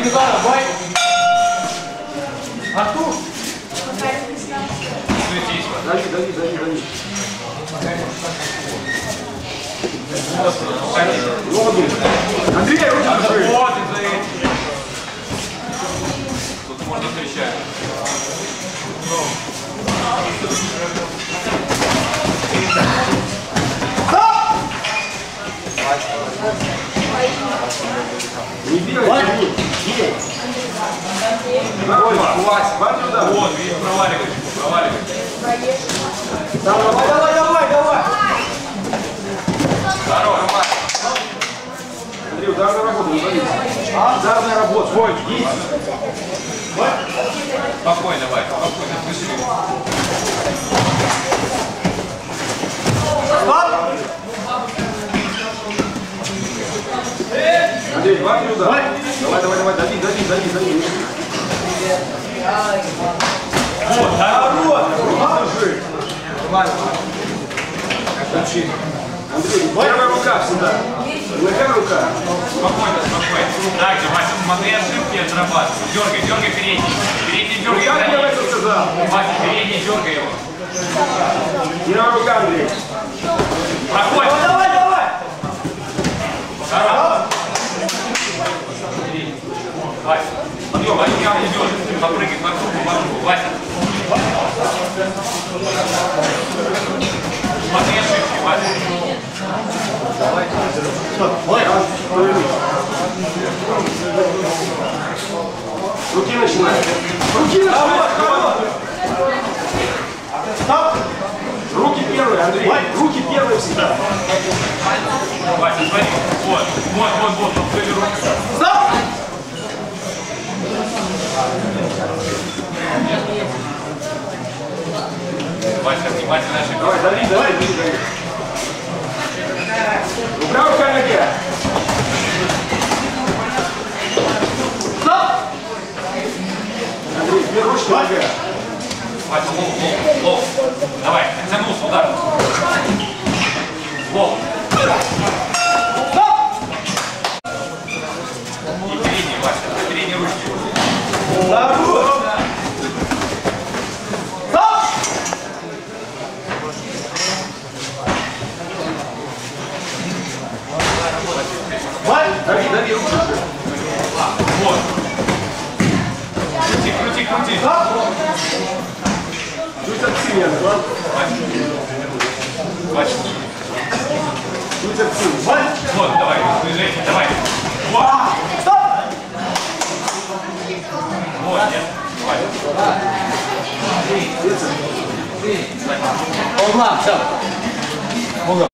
Николай, бой. Артур. Дави. Андрей, руки держи. Вот из-за этих. Тут можно встречать. Не бегай, бей. Хватит туда. Вот, видишь, проваливай. Давай. Здорово, Роман. Андрей, ударная работа, не болит. Ударная работа. Свой, есть. Спокойно, Вань, спокойно, слыши. Андрей, 2-3 удара. Давай, дави. Вот, здорово. Держи. Андрей, первая рука всегда. Нога рука. Спокойно. Так же, Вася, смотри, ошибки отрабатывай. Дергай передний. Передний дергай. Как я это сказал? Вася, передний дергай его. Первая рука, Андрей. Проходит. Давай. Здорово. Вася, подъем, идет. Попрыгай по кругу. Вася. Смотри, ошибки, Вася. Руки начинают. Стоп. Руки первые, Андрей. Руки первые всегда. Вася, смотри. Вот. Подходи руки. Стоп. Вася, внимательно ошибки. Давай. Рука, ноге. Стоп. Андрей, две ручки, нога. Вася, лов. Давай, оттянулся, удар. Лов. Стоп. И передний, Вася, передние ручки. Стоп. Дави руки. Вот. Крути. Чуть от себя, да? Вася. Чуть от себя. Вот, давай, движение, давай. Вот. Стоп. Вот, нет. Вася. Угла, все.